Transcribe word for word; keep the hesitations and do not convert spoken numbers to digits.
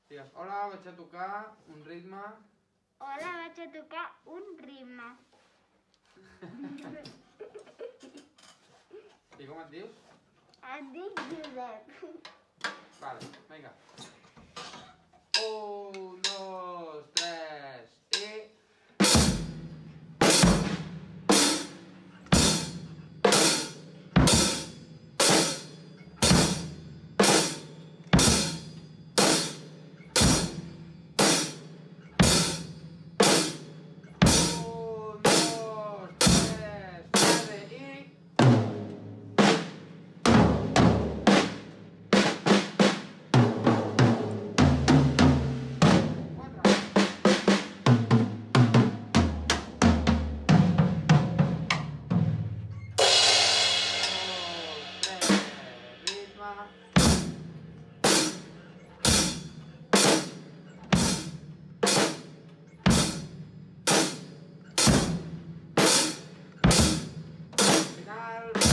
Digues, hola, vaig a tocar un ritme... Hola, vaig a tocar un ritme. I com et dius? Em dic Josep. Vale, vinga. Un, dos, tres, i... Un, dos, tres, quatre, i... Final.